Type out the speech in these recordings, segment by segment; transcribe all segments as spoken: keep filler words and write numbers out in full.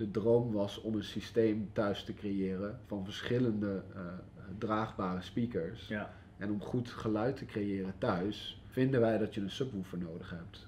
de droom was om een systeem thuis te creëren van verschillende uh, draagbare speakers. Ja. En om goed geluid te creëren thuis, vinden wij dat je een subwoofer nodig hebt.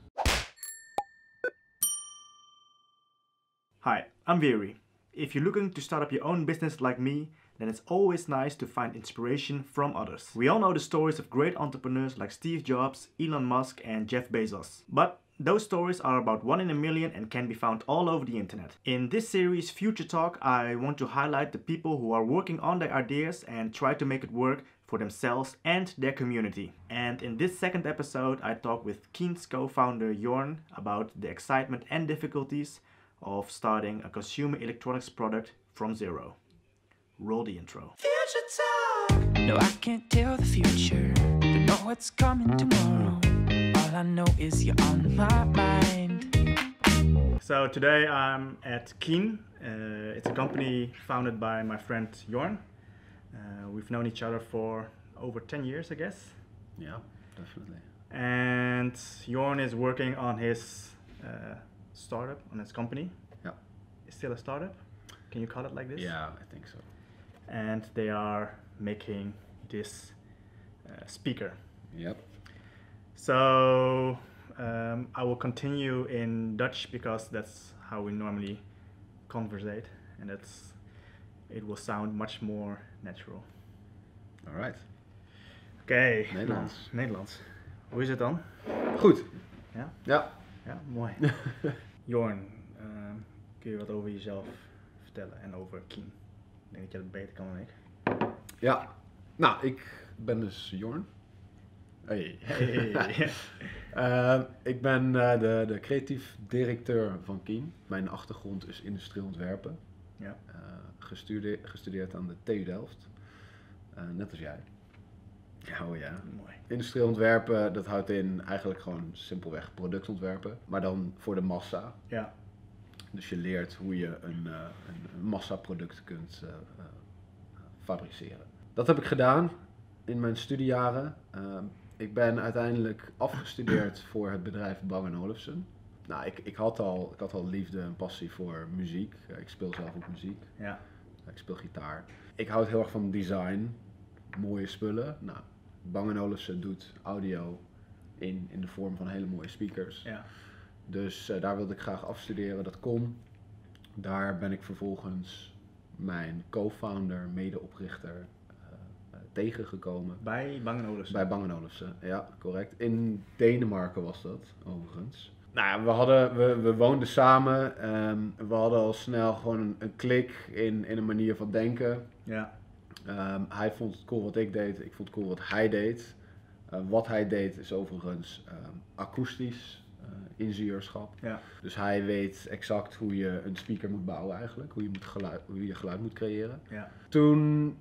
Hi, I'm Veery. If you're looking to start up your own business like me, then it's always nice to find inspiration from others. We all know the stories of great entrepreneurs like Steve Jobs, Elon Musk and Jeff Bezos. But those stories are about one in a million and can be found all over the internet. In this series, Future Talk, I want to highlight the people who are working on their ideas and try to make it work for themselves and their community. And in this second episode, I talk with Keen's co-founder Jorn about the excitement and difficulties of starting a consumer electronics product from zero. Roll the intro. Future Talk. No, I can't tell the future. Don't know what's coming tomorrow. All I know is you're on my mind. So today I'm at Keen. Uh, it's a company founded by my friend Jorn. Uh, we've known each other for over ten years, I guess. Yeah, definitely. And Jorn is working on his uh, startup, on his company. Yeah. It's still a startup? Can you call it like this? Yeah, I think so. And they are making this uh, speaker. Yep. So um, I will continue in Dutch because that's how we normally conversate, and that's it will sound much more natural. All right. Oké. Okay. Nederlands. Nou, Nederlands. Hoe is het dan? Goed. Ja? Ja. Ja, mooi. Jorn, uh, kun je wat over jezelf vertellen en over Keen? Ik denk dat jij dat beter kan dan ik. Ja. Nou, ik ben dus Jorn. Hey. Hey. uh, ik ben uh, de, de creatief directeur van Keen. Mijn achtergrond is industrieel ontwerpen. Ja. Uh, gestudeerd, gestudeerd aan de T U Delft. Uh, net als jij. Oh ja. Mooi. Industrieel ontwerpen, dat houdt in eigenlijk gewoon simpelweg productontwerpen. Maar dan voor de massa. Ja. Dus je leert hoe je een, uh, een, een massaproduct kunt uh, uh, fabriceren. Dat heb ik gedaan in mijn studiejaren. Uh, ik ben uiteindelijk afgestudeerd voor het bedrijf Bang en Olufsen. Nou, ik, ik, had al, ik had al liefde en passie voor muziek. Uh, ik speel zelf ook muziek. Ja. Uh, ik speel gitaar. Ik houd heel erg van design. Mooie spullen. Nou, Bang en Olufsen doet audio in, in de vorm van hele mooie speakers. Ja. Dus uh, daar wilde ik graag afstuderen, dat kon. Daar ben ik vervolgens mijn co-founder, medeoprichter uh, uh, tegengekomen. Bij Bang en Olufsen? Bij Bang en Olufsen, ja, correct. In Denemarken was dat, overigens. Nou ja, we, hadden, we, we woonden samen. Um, we hadden al snel gewoon een, een klik in, in een manier van denken. Ja. Um, hij vond het cool wat ik deed, ik vond het cool wat hij deed. Uh, wat hij deed is overigens um, akoestisch. Uh, ingenieurschap. Ja. Dus hij weet exact hoe je een speaker moet bouwen eigenlijk, hoe je, moet geluid, hoe je geluid moet creëren. Ja. Toen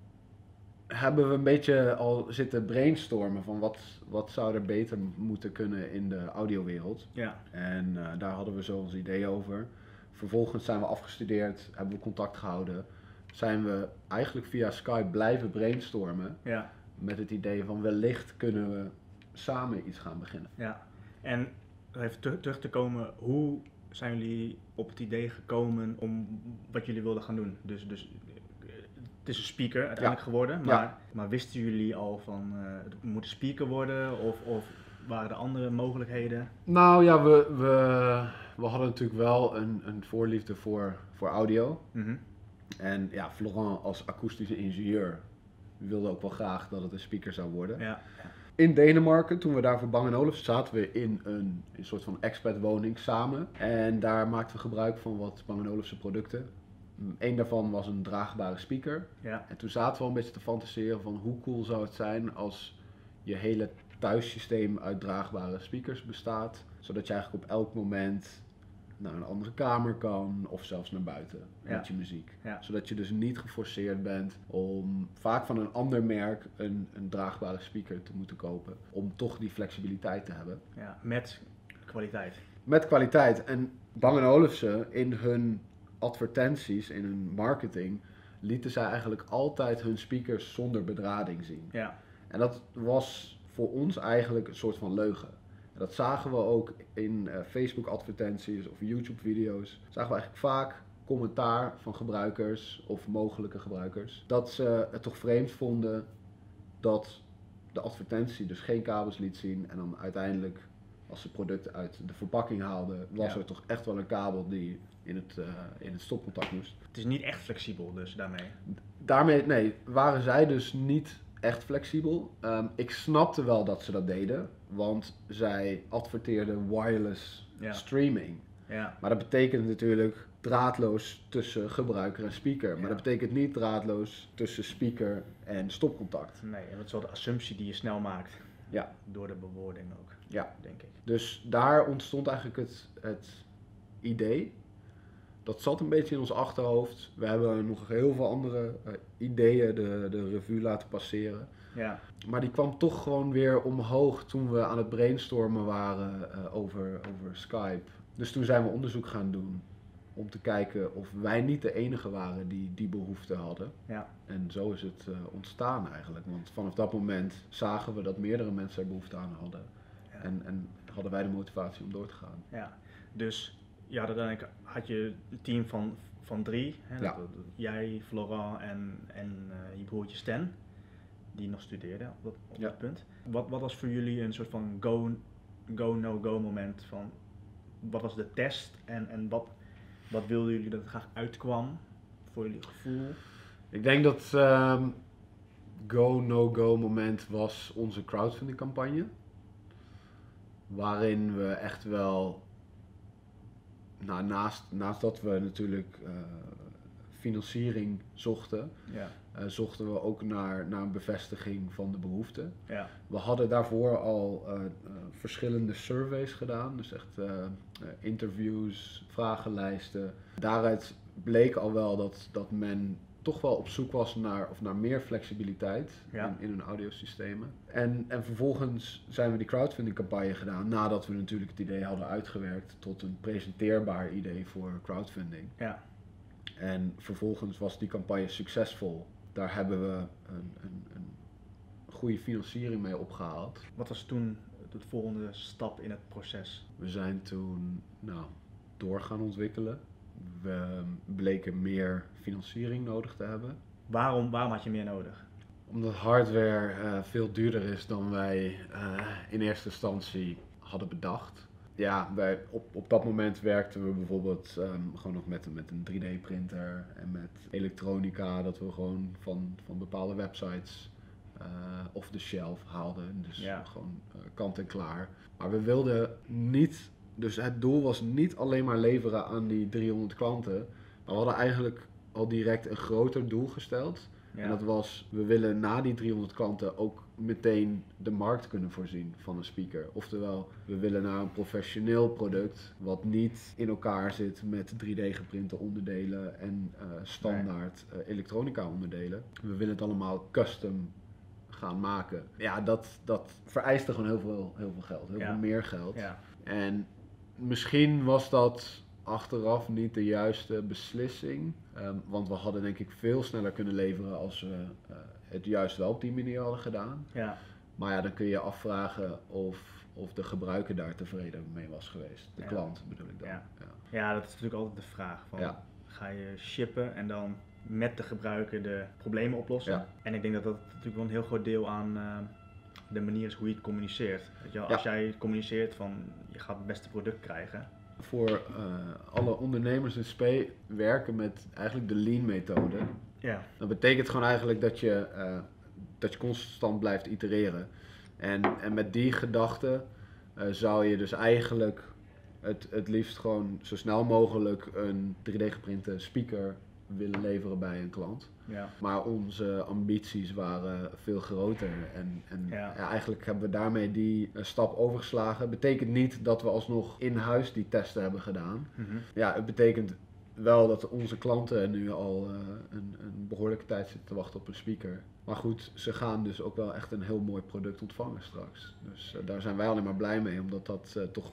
hebben we een beetje al zitten brainstormen van wat, wat zou er beter moeten kunnen in de audiowereld. Ja. En uh, daar hadden we zo ons idee over. Vervolgens zijn we afgestudeerd, hebben we contact gehouden. Zijn we eigenlijk via Skype blijven brainstormen. Ja. Met het idee van wellicht kunnen we samen iets gaan beginnen. Ja. En even ter- terug te komen, hoe zijn jullie op het idee gekomen om wat jullie wilden gaan doen? Dus, dus het is een speaker uiteindelijk Ja. geworden, maar, Ja. maar wisten jullie al van uh, het moet een speaker worden of, of waren er andere mogelijkheden? Nou ja, we, we, we hadden natuurlijk wel een, een voorliefde voor, voor audio. Mm-hmm. En ja, Florent als akoestische ingenieur wilde ook wel graag dat het een speaker zou worden. Ja. In Denemarken, toen we daar voor Bang en Olufsen zaten we in een, een soort van expertwoning samen. En daar maakten we gebruik van wat Bang en Olufsen producten. Eén daarvan was een draagbare speaker. Ja. En toen zaten we al een beetje te fantaseren van hoe cool zou het zijn als je hele thuissysteem uit draagbare speakers bestaat. Zodat je eigenlijk op elk moment naar een andere kamer kan of zelfs naar buiten Ja. met je muziek. Ja. Zodat je dus niet geforceerd bent om vaak van een ander merk een, een draagbare speaker te moeten kopen. Om toch die flexibiliteit te hebben. Ja, met kwaliteit. Met kwaliteit. En Bang en Olufsen in hun advertenties, in hun marketing, lieten zij eigenlijk altijd hun speakers zonder bedrading zien. Ja. En dat was voor ons eigenlijk een soort van leugen. En dat zagen we ook in uh, Facebook advertenties of YouTube video's. Zagen we eigenlijk vaak commentaar van gebruikers of mogelijke gebruikers dat ze het toch vreemd vonden dat de advertentie dus geen kabels liet zien en dan uiteindelijk als ze het product uit de verpakking haalden was Ja. er toch echt wel een kabel die in het, uh, in het stopcontact moest. Het is niet echt flexibel dus daarmee. Daarmee, nee, waren zij dus niet echt flexibel. Um, ik snapte wel dat ze dat deden, want zij adverteerden wireless Ja. streaming. Ja. Maar dat betekent natuurlijk draadloos tussen gebruiker en speaker. Maar Ja. dat betekent niet draadloos tussen speaker en stopcontact. Nee, en dat is wel de assumptie die je snel maakt. Ja. Door de bewoording ook, Ja. denk ik. Dus daar ontstond eigenlijk het, het idee. Dat zat een beetje in ons achterhoofd. We hebben nog heel veel andere uh, ideeën de, de revue laten passeren. Ja. Maar die kwam toch gewoon weer omhoog toen we aan het brainstormen waren uh, over, over Skype. Dus toen zijn we onderzoek gaan doen om te kijken of wij niet de enige waren die die behoefte hadden. Ja. En zo is het uh, ontstaan eigenlijk. Want vanaf dat moment zagen we dat meerdere mensen er behoefte aan hadden. Ja. En, en hadden wij de motivatie om door te gaan. Ja. Dus ja, uiteindelijk had je een team van, van drie. Hè? Ja. Dat, dat, jij, Florent en, en uh, je broertje Stan. Die nog studeerde op dat, op Ja. dat punt. Wat, wat was voor jullie een soort van go, go no go moment van wat was de test en, en wat, wat wilden jullie dat het graag uitkwam voor jullie gevoel? Ik denk dat um, go no go moment was onze crowdfunding campagne. Waarin we echt wel, nou, naast, naast dat we natuurlijk uh, financiering zochten, Ja. Uh, zochten we ook naar, naar een bevestiging van de behoefte. Ja. We hadden daarvoor al uh, uh, verschillende surveys gedaan, dus echt uh, uh, interviews, vragenlijsten. Daaruit bleek al wel dat, dat men toch wel op zoek was naar, of naar meer flexibiliteit Ja. in, in hun audiosystemen. En, en vervolgens zijn we die crowdfunding campagne gedaan, nadat we natuurlijk het idee hadden uitgewerkt tot een presenteerbaar idee voor crowdfunding. Ja. En vervolgens was die campagne succesvol. Daar hebben we een, een, een goede financiering mee opgehaald. Wat was toen de volgende stap in het proces? We zijn toen nou, door gaan ontwikkelen. We bleken meer financiering nodig te hebben. Waarom, waarom had je meer nodig? Omdat hardware uh, veel duurder is dan wij uh, in eerste instantie hadden bedacht. Ja, wij, op, op dat moment werkten we bijvoorbeeld um, gewoon nog met, met een drie D printer en met elektronica, dat we gewoon van, van bepaalde websites uh, off the shelf haalden. Dus Ja. gewoon uh, kant en klaar. Maar we wilden niet, dus het doel was niet alleen maar leveren aan die driehonderd klanten. Maar we hadden eigenlijk al direct een groter doel gesteld. Ja. En dat was, we willen na die driehonderd klanten ook meteen de markt kunnen voorzien van een speaker. Oftewel, we willen naar een professioneel product wat niet in elkaar zit met drie D geprinte onderdelen en uh, standaard uh, elektronica onderdelen. We willen het allemaal custom gaan maken. Ja, dat, dat vereiste gewoon heel veel, heel veel geld, heel Ja. veel meer geld. Ja. En misschien was dat achteraf niet de juiste beslissing. Um, want we hadden denk ik veel sneller kunnen leveren als we uh, het juist wel op die manier hadden gedaan. Ja. Maar ja, dan kun je je afvragen of, of de gebruiker daar tevreden mee was geweest. De Ja. klant bedoel ik dan. Ja. Ja. Ja, dat is natuurlijk altijd de vraag. Van, Ja. Ga je shippen en dan met de gebruiker de problemen oplossen? Ja. En ik denk dat dat natuurlijk wel een heel groot deel aan uh, de manier is hoe je het communiceert. Weet je wel, als Ja. jij communiceert van je gaat het beste product krijgen. Voor uh, alle ondernemers in spe werken met eigenlijk de lean methode. Ja. Dat betekent gewoon eigenlijk dat je, uh, dat je constant blijft itereren. En, en met die gedachte uh, zou je dus eigenlijk het, het liefst gewoon zo snel mogelijk een drie D geprinte speaker willen leveren bij een klant. Ja. Maar onze ambities waren veel groter en, en Ja. ja, eigenlijk hebben we daarmee die uh, stap overgeslagen. Betekent niet dat we alsnog in huis die testen hebben gedaan. Mm-hmm. Ja, het betekent wel dat onze klanten nu al uh, een, een behoorlijke tijd zitten te wachten op een speaker. Maar goed, ze gaan dus ook wel echt een heel mooi product ontvangen straks. Dus uh, daar zijn wij alleen maar blij mee, omdat dat uh, toch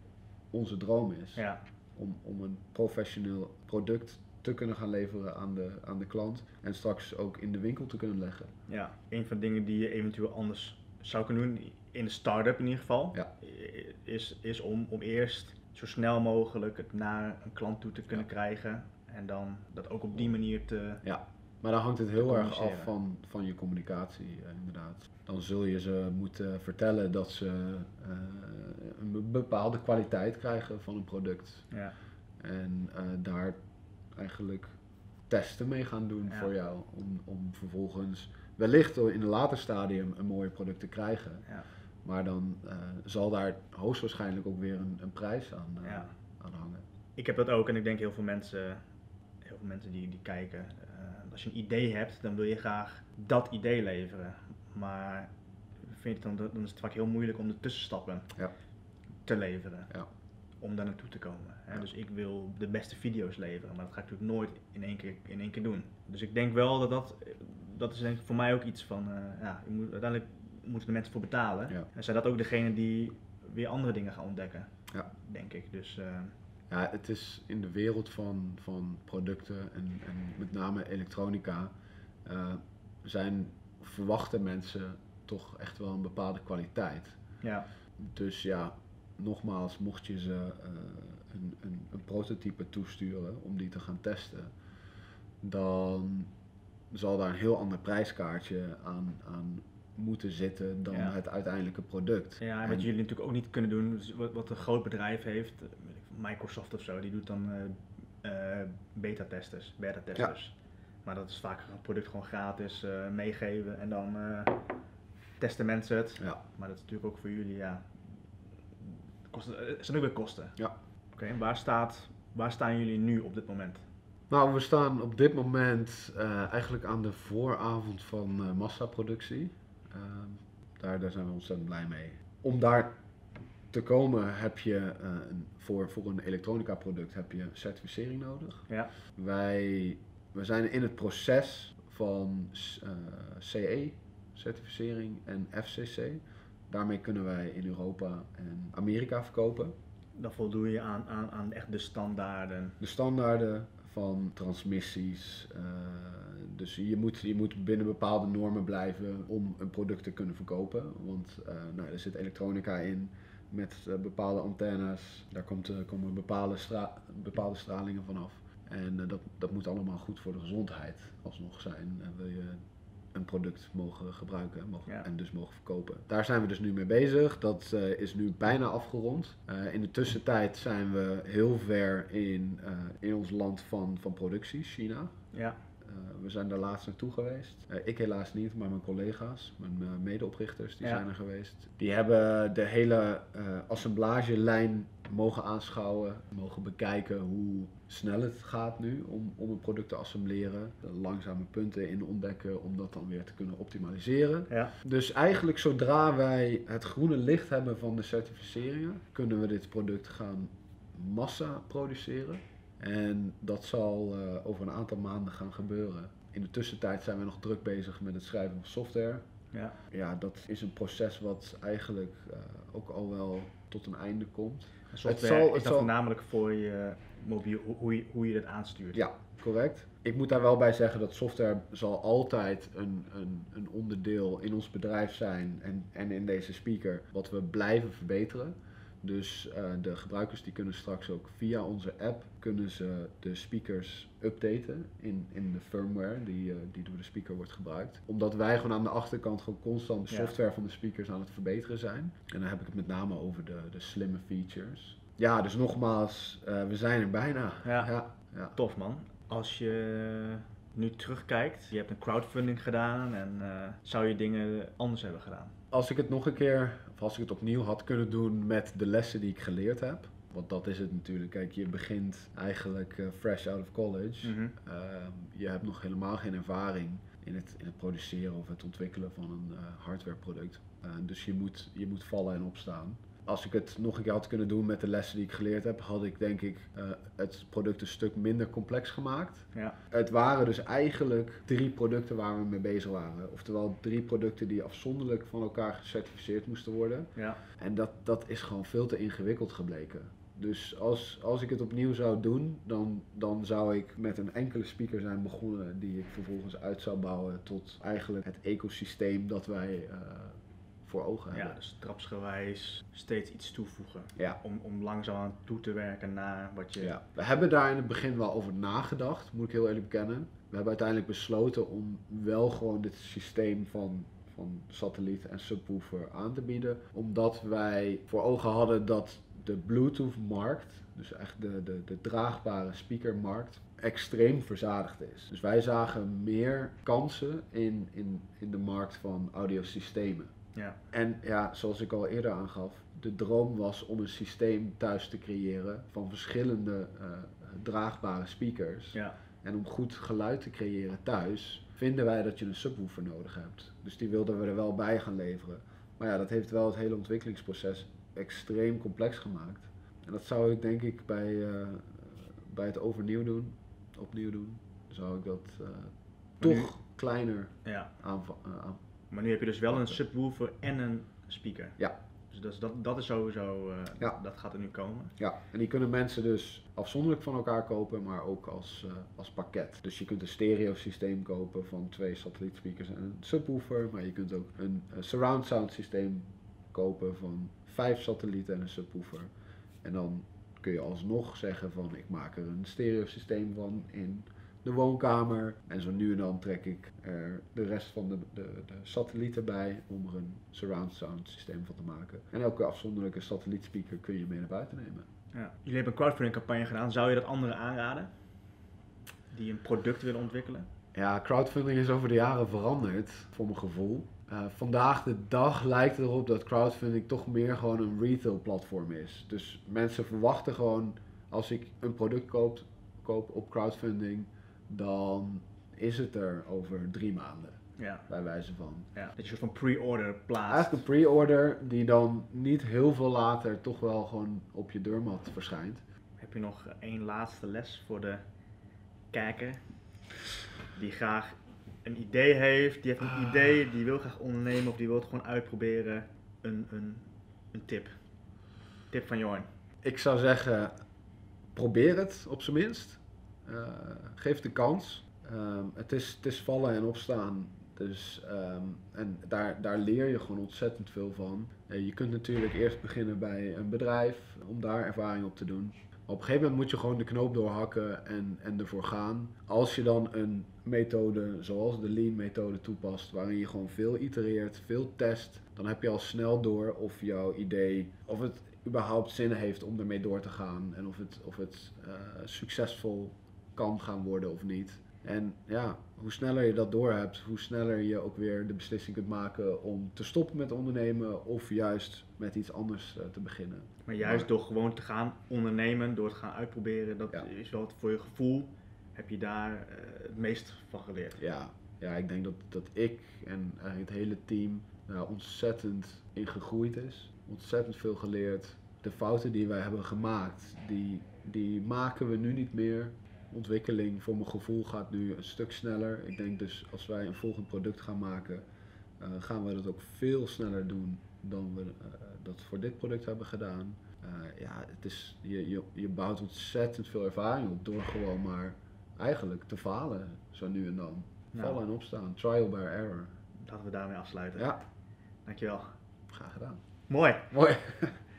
onze droom is. Ja. Om, om een professioneel product te kunnen gaan leveren aan de, aan de klant. En straks ook in de winkel te kunnen leggen. Ja. Een van de dingen die je eventueel anders zou kunnen doen, in de start-up in ieder geval, Ja. is, is om, om eerst zo snel mogelijk het naar een klant toe te kunnen Ja. krijgen. En dan dat ook op die manier te... Ja, maar dan hangt het heel erg af communiceren. van, van je communicatie, uh, inderdaad. Dan zul je ze moeten vertellen dat ze uh, een be- bepaalde kwaliteit krijgen van een product. Ja. En uh, daar eigenlijk testen mee gaan doen Ja. voor jou. Om, om vervolgens wellicht in een later stadium een mooi product te krijgen. Ja. Maar dan uh, zal daar hoogstwaarschijnlijk ook weer een, een prijs aan, uh, Ja. aan hangen. Ik heb dat ook en ik denk heel veel mensen, heel veel mensen die, die kijken. Uh, als je een idee hebt, dan wil je graag dat idee leveren. Maar vind je het dan, dan is het vaak heel moeilijk om de tussenstappen Ja. te leveren. Ja. Om daar naartoe te komen. Hè? Ja. Dus ik wil de beste video's leveren, maar dat ga ik natuurlijk nooit in één keer, in één keer doen. Dus ik denk wel dat dat, dat is denk ik voor mij ook iets van, uh, ja, je moet, uiteindelijk moeten de mensen voor betalen. Ja. En zijn dat ook degenen die weer andere dingen gaan ontdekken, Ja. denk ik. Dus, uh, Ja, het is in de wereld van, van producten en, en met name elektronica uh, zijn, verwachten mensen toch echt wel een bepaalde kwaliteit. ja. Dus ja, nogmaals, mocht je ze uh, een, een, een prototype toesturen om die te gaan testen, dan zal daar een heel ander prijskaartje aan, aan moeten zitten dan Ja. het uiteindelijke product. Ja, en wat jullie natuurlijk ook niet kunnen doen, dus wat, wat een groot bedrijf heeft, Microsoft of zo, die doet dan uh, uh, beta-testers, beta-testers. Ja. Maar dat is vaak een product gewoon gratis uh, meegeven en dan uh, testen mensen het. Ja. Maar dat is natuurlijk ook voor jullie, ja, kosten, er zijn ook weer kosten. Ja. Oké, okay, waar, staat, waar staan jullie nu op dit moment? Nou, we staan op dit moment uh, eigenlijk aan de vooravond van uh, massaproductie. Uh, daar, daar zijn we ontzettend blij mee. Om daar te komen heb je uh, een, voor, voor een elektronica product heb je certificering nodig. Ja. Wij we zijn in het proces van uh, C E-certificering en F C C. Daarmee kunnen wij in Europa en Amerika verkopen. Dan voldoe je aan, aan, aan echt de standaarden. De standaarden van transmissies. Uh, dus je moet, je moet binnen bepaalde normen blijven om een product te kunnen verkopen. Want uh, nou, er zit elektronica in met uh, bepaalde antennes. Daar komt, uh, komen bepaalde, stra bepaalde stralingen vanaf. En uh, dat, dat moet allemaal goed voor de gezondheid alsnog zijn. Uh, wil je een product mogen gebruiken mogen, ja. en dus mogen verkopen. Daar zijn we dus nu mee bezig. Dat uh, is nu bijna afgerond. Uh, in de tussentijd zijn we heel ver in, uh, in ons land van, van productie, China. Ja. Uh, we zijn daar laatst naartoe geweest. Uh, ik helaas niet, maar mijn collega's, mijn uh, medeoprichters, die ja. zijn er geweest. Die hebben de hele uh, assemblagelijn mogen aanschouwen, mogen bekijken hoe snel het gaat nu om, om een product te assembleren. De langzame punten in ontdekken om dat dan weer te kunnen optimaliseren. Ja. Dus eigenlijk zodra wij het groene licht hebben van de certificeringen, kunnen we dit product gaan massa produceren. En dat zal uh, over een aantal maanden gaan gebeuren. In de tussentijd zijn we nog druk bezig met het schrijven van software. Ja, ja dat is een proces wat eigenlijk uh, ook al wel tot een einde komt. En software het zal, het is dat zal... voornamelijk voor je mobiel, hoe je, hoe je dit aanstuurt. Ja, correct. Ik moet daar wel bij zeggen dat software zal altijd een, een, een onderdeel in ons bedrijf zijn en, en in deze speaker wat we blijven verbeteren. Dus uh, de gebruikers die kunnen straks ook via onze app kunnen ze de speakers updaten in, in de firmware die, uh, die door de speaker wordt gebruikt. Omdat wij gewoon aan de achterkant gewoon constant de software ja. van de speakers aan het verbeteren zijn. En dan heb ik het met name over de, de slimme features. Ja, dus nogmaals, uh, we zijn er bijna. Ja. Ja, ja. Tof man. Als je nu terugkijkt, je hebt een crowdfunding gedaan en uh, zou je dingen anders hebben gedaan? Als ik het nog een keer, of als ik het opnieuw had kunnen doen met de lessen die ik geleerd heb. Want dat is het natuurlijk. Kijk, je begint eigenlijk uh, fresh out of college. Mm-hmm. uh, je hebt nog helemaal geen ervaring in het, in het produceren of het ontwikkelen van een uh, hardwareproduct. Uh, dus je moet, je moet vallen en opstaan. Als ik het nog een keer had kunnen doen met de lessen die ik geleerd heb, had ik denk ik uh, het product een stuk minder complex gemaakt. Ja. Het waren dus eigenlijk drie producten waar we mee bezig waren. Oftewel drie producten die afzonderlijk van elkaar gecertificeerd moesten worden. Ja. En dat, dat is gewoon veel te ingewikkeld gebleken. Dus als, als ik het opnieuw zou doen, dan, dan zou ik met een enkele speaker zijn begonnen die ik vervolgens uit zou bouwen tot eigenlijk het ecosysteem dat wij uh, voor ogen hebben. Ja, dus trapsgewijs steeds iets toevoegen. Ja. Om, om langzaam aan toe te werken naar wat je... Ja. We hebben daar in het begin wel over nagedacht, moet ik heel eerlijk bekennen. We hebben uiteindelijk besloten om wel gewoon dit systeem van, van satelliet en subwoofer aan te bieden. Omdat wij voor ogen hadden dat de Bluetooth-markt, dus echt de, de, de draagbare speakermarkt, extreem verzadigd is. Dus wij zagen meer kansen in, in, in de markt van audiosystemen. Ja. En ja, zoals ik al eerder aangaf, de droom was om een systeem thuis te creëren van verschillende uh, draagbare speakers. Ja. En om goed geluid te creëren thuis, vinden wij dat je een subwoofer nodig hebt. Dus die wilden we er wel bij gaan leveren. Maar ja, dat heeft wel het hele ontwikkelingsproces extreem complex gemaakt. En dat zou ik denk ik bij, uh, bij het overnieuw doen, opnieuw doen, zou ik dat uh, toch nu, kleiner ja. aanva- uh, aan. Maar nu heb je dus wel een subwoofer en een speaker. Ja. Dus dat, is- dat, dat is sowieso, uh, Ja. dat gaat er nu komen. Ja, en die kunnen mensen dus afzonderlijk van elkaar kopen, maar ook als, uh, als pakket. Dus je kunt een stereo systeem kopen van twee satellietspeakers en een subwoofer, maar je kunt ook een uh, surround sound systeem kopen van vijf satellieten en een subwoofer. En dan kun je alsnog zeggen van ik maak er een stereo systeem van in de woonkamer. En zo nu en dan trek ik er de rest van de, de, de satellieten bij om er een surround sound systeem van te maken. En elke afzonderlijke satellietspeaker kun je mee naar buiten nemen. Ja. Jullie hebben een crowdfunding campagne gedaan. Zou je dat anderen aanraden? Die een product willen ontwikkelen? Ja, crowdfunding is over de jaren veranderd, voor mijn gevoel. Uh, vandaag de dag lijkt het erop dat crowdfunding toch meer gewoon een retail platform is. Dus mensen verwachten gewoon, als ik een product koop, koop op crowdfunding, dan is het er over drie maanden. Ja. Bij wijze van. Ja. Dat je een soort van pre-order plaatst. Eigenlijk een pre-order die dan niet heel veel later toch wel gewoon op je deurmat verschijnt. Heb je nog één laatste les voor de kijker die graag een idee heeft, die heeft een Ah. idee, die wil graag ondernemen of die wil het gewoon uitproberen? Een, een, een tip. Tip van Jorn. Ik zou zeggen, probeer het op zijn minst. Uh, geef de kans. Um, het, is, het is vallen en opstaan. Dus, um, en daar, daar leer je gewoon ontzettend veel van. Uh, je kunt natuurlijk eerst beginnen bij een bedrijf om daar ervaring op te doen. Op een gegeven moment moet je gewoon de knoop doorhakken en, en ervoor gaan. Als je dan een methode zoals de Lean methode toepast, waarin je gewoon veel itereert, veel test, dan heb je al snel door of jouw idee, of het überhaupt zin heeft om ermee door te gaan en of het, of het uh, succesvol kan gaan worden of niet. En ja, hoe sneller je dat door hebt, hoe sneller je ook weer de beslissing kunt maken om te stoppen met ondernemen of juist met iets anders uh, te beginnen. Maar juist door gewoon te gaan ondernemen, door te gaan uitproberen, dat Ja. is wel het, voor je gevoel, heb je daar uh, het meest van geleerd. Ja, ja ik denk dat, dat ik en uh, het hele team daar ontzettend in gegroeid is. Ontzettend veel geleerd. De fouten die wij hebben gemaakt, die, die maken we nu niet meer. Ontwikkeling voor mijn gevoel gaat nu een stuk sneller. Ik denk dus als wij een volgend product gaan maken, uh, gaan we dat ook veel sneller doen dan we uh, dat voor dit product hebben gedaan. Uh, ja, het is, je, je, je bouwt ontzettend veel ervaring op door gewoon maar eigenlijk te falen, zo nu en dan. Ja. Vallen en opstaan, trial by error. Laten we daarmee afsluiten. Ja, Dankjewel. graag gedaan. Mooi. Mooi.